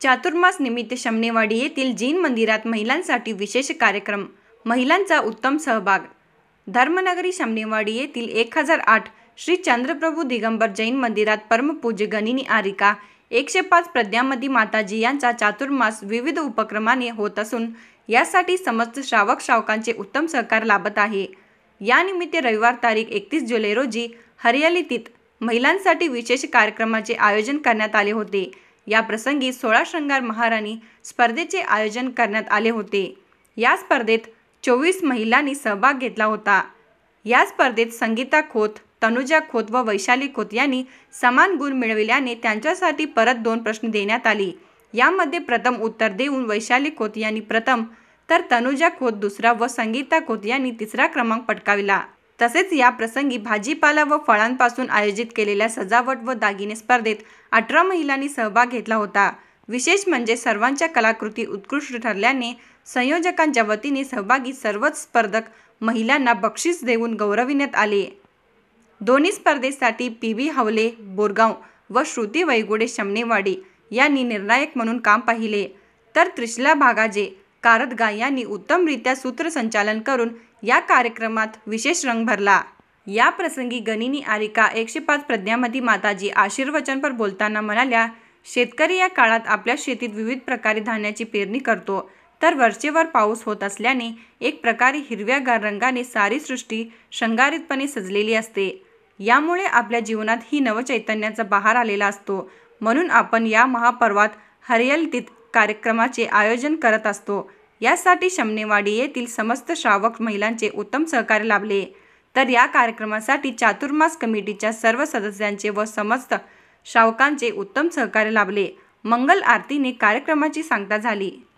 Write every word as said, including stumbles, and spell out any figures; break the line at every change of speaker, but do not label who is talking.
चातुर्मास निमित्त शमनेवाडी येथील जैन मंदिरात महिलांसाठी विशेष कार्यक्रम, महिलांचा उत्तम सहभाग। धर्मनगरी शमनेवाडी येथील एक हजार आठ श्री चंद्रप्रभू दिगंबर जैन मंदिरात परमपूज्य गनिनी आरिका एकशे पाच प्रज्ञामती माताजी यांचा चातुर्मास विविध उपक्रमाने होत असून यासाठी समस्त श्रावक श्रावकांचे उत्तम सहकार लाभत आहे। यानिमित्त रविवार तारीख एकतीस जुलै रोजी हरियालीतीत महिलांसाठी विशेष कार्यक्रमाचे आयोजन करण्यात आले होते। या प्रसंगी सोळा श्रंगार महाराणी स्पर्धेचे आयोजन करण्यात आले होते। या स्पर्धेत चोवीस महिलांनी सहभाग घेतला होता। या स्पर्धेत संगीता खोत, तनुजा खोत व वैशाली खोत यांनी समान गुण मिळविल्याने त्यांच्यासाठी परत दोन प्रश्न देण्यात आले। यामध्ये प्रथम उत्तर देऊन वैशाली खोत यांनी प्रथम तर तनुजा खोत दुसरा व संगीता खोत यांनी तिसरा क्रमांक पटकाविला। तसेच या प्रसंगी भाजीपाला व फळांपासून आयोजित केलेल्या सजावट व दागिने स्पर्धेत अठरा महिलांनी सहभाग घेतला होता। विशेष म्हणजे सर्वांच्या कलाकृती उत्कृष्ट ठरल्याने संयोजकांच्या वतीने सहभागी सर्वच स्पर्धक महिलांना बक्षीस देऊन गौरविण्यात आले। दोन्ही स्पर्धेसाठी पी बी हवले बोरगाव व श्रुती वैगुडे शमनेवाडी यांनी निर्णायक म्हणून काम पाहिले, तर त्रिशला भागाजे कारदगा यांनी उत्तमरित्या सूत्रसंचालन करून या कार्यक्रमात विशेष रंग भरला। या प्रसंगी गनिनी आरिका एकशे पाच प्रज्ञामती माताजी आशीर्वचनपर बोलताना म्हणाल्या, शेतकरी या काळात आपल्या शेतीत विविध प्रकारे धान्याची पेरणी करतो, तर वरचेवर पाऊस होत असल्याने एक प्रकारे हिरव्यागार रंगाने सारी सृष्टी शृंगारितपणे सजलेली असते। यामुळे आपल्या जीवनात ही नवचैतन्याचा बहार आलेला असतो। म्हणून आपण या महापर्वात हरियालीतीत कार्यक्रमाचे आयोजन करत असतो। यासाठी शमनेवाडी येथील समस्त श्रावक महिलांचे उत्तम सहकार्य लाभले, तर या कार्यक्रमासाठी चातुर्मास कमिटीच्या सर्व सदस्यांचे व समस्त श्रावकांचे उत्तम सहकार्य लाभले। मंगल आरतीने कार्यक्रमाची सांगता झाली।